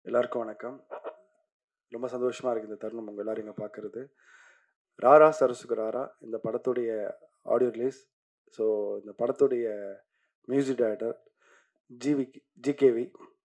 எல்லாருக்கும் வணக்கம். ரொம்ப சந்தோஷமாக இருக்குது இந்த தருணம் உங்கள் எல்லோரும் இங்கே பார்க்குறது. ராரா சரசுக்கு ராரா இந்த படத்துடைய ஆடியோ ரிலீஸ். ஸோ இந்த படத்துடைய மியூசிக் டைரக்டர் ஜிகேவி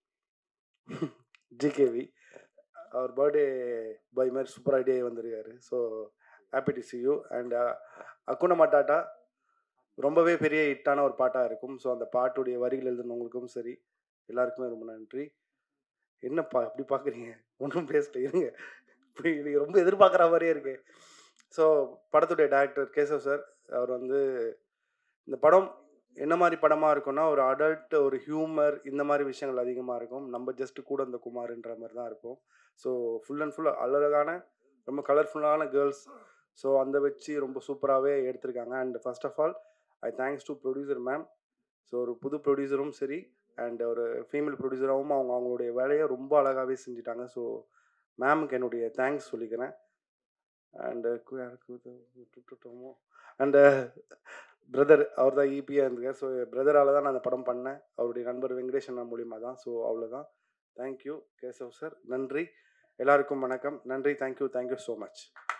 ஜிகேவி அவர் பர்த்டே பாய் மாதிரி சூப்பர் ஐடியா வந்திருக்காரு. So happy to see you. And அக்குன மட்டாட்டா ரொம்பவே பெரிய ஹிட்டான ஒரு பாட்டாக இருக்கும். ஸோ அந்த பாட்டுடைய வரிகள் எழுதுனவங்களுக்கும் சரி எல்லாருக்குமே ரொம்ப நன்றி. என்னப்பா அப்படி பார்க்குறீங்க? ஒன்றும் பேசல இருங்க. நீங்கள் ரொம்ப எதிர்பார்க்குற மாதிரியே இருக்கு. ஸோ படத்துடைய டைரக்டர் கேசவ் சார் அவர் வந்து இந்த படம் என்ன மாதிரி படமாக இருக்கும்னா ஒரு அடல்ட் ஒரு ஹியூமர் இந்த மாதிரி விஷயங்கள் அதிகமாக இருக்கும். நம்ம ஜஸ்ட் கூட இந்த குமார்ன்ற மாதிரி தான் இருக்கும். ஸோ ஃபுல் அண்ட் ஃபுல் அழகான ரொம்ப கலர்ஃபுல்லான கேர்ள்ஸ். ஸோ அந்த வச்சு ரொம்ப சூப்பராகவே எடுத்திருக்காங்க. And first of all I thanks to producer ma'am. So ஒரு புது ப்ரொடியூசரும் சரி அண்ட் ஒரு ஃபீமேல் ப்ரொடியூசராகவும் அவங்களுடைய வேலையை ரொம்ப அழகாகவே செஞ்சுட்டாங்க. ஸோ மேமுக்கு என்னுடைய தேங்க்ஸ் சொல்லிக்கிறேன். அண்டு அண்டு பிரதர் அவர் தான் ஈபியாக இருந்திருக்கார். ஸோ பிரதரால் தான் நான் அந்த படம் பண்ணேன். அவருடைய நண்பர் வெங்கடேஷ் அண்ணா மூலியமாக தான். ஸோ அவ்வளோதான். Thank you Keshav sir. நன்றி. எல்லாருக்கும் வணக்கம். நன்றி. Thank you so much.